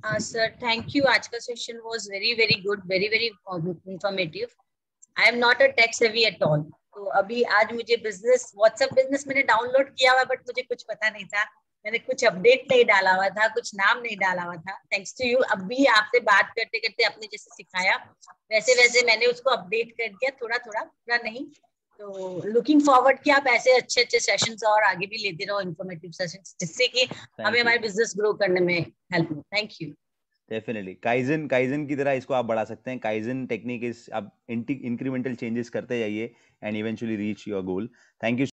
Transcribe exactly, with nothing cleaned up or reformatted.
हाँ sir, thank you. आज का session was very very good, very very informative. I am not a tech savvy at all. तो अभी आज मुझे बिजनेस, व्हाट्सएप बिजनेस मैंने डाउनलोड किया हुआ, बट मुझे कुछ पता नहीं था। मैंने कुछ अपडेट नहीं डाला हुआ था, कुछ नाम नहीं डाला हुआ था। Thanks to you. अभी आपसे बात करते करते आपने जैसे सिखाया वैसे वैसे मैंने उसको अपडेट कर दिया, थोड़ा थोड़ा, पूरा नहीं। तो लुकिंग फॉरवर्ड कि आप ऐसे अच्छे अच्छे सेशंस और आगे भी लेते रहो, इंफॉर्मेटिव सेशंस, जिससे कि हमें थैंक यू। हमारे बिजनेस ग्रो करने में हेल्प हो। Thank you. Definitely kaizen kaizen की तरह इसको आप बढ़ा सकते हैं। काइजन टेक्निक इस आप इंक्रीमेंटल चेंजेस करते जाइए and eventually reach your goal. Thank you.